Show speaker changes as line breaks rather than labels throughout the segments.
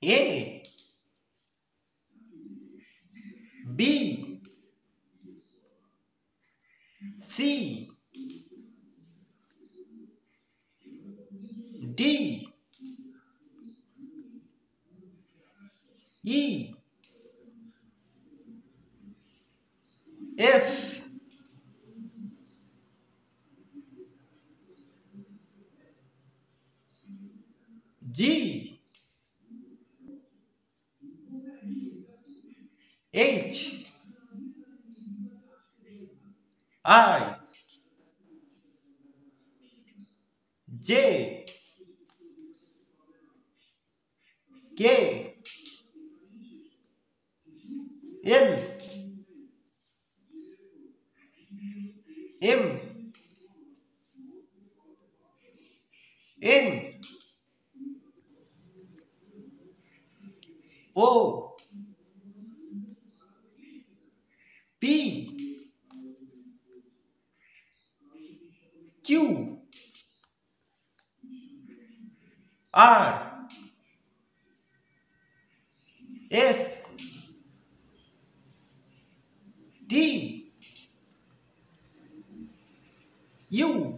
A B C D E F G H I J K L M N O P Q R S T U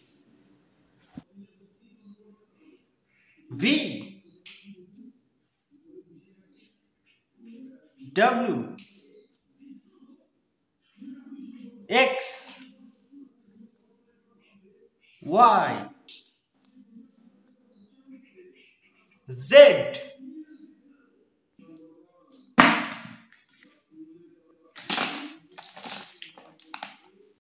V W X Y Z